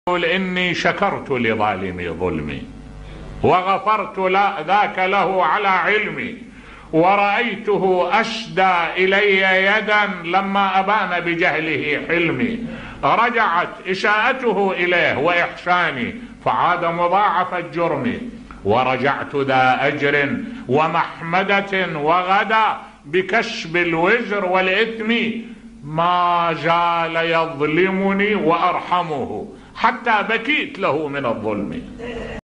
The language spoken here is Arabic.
يقول إني شكرت لظالمي ظلمي وغفرت ذاك له على علمي، ورأيته أشدى إلي يدا لما أبان بجهله حلمي، رجعت إشاءته إليه وإحساني فعاد مضاعف الجرم، ورجعت ذا أجر ومحمدة وغدا بكشف الوزر والإثم، ما زال يظلمني وأرحمه حتى بكيت له من الظلم.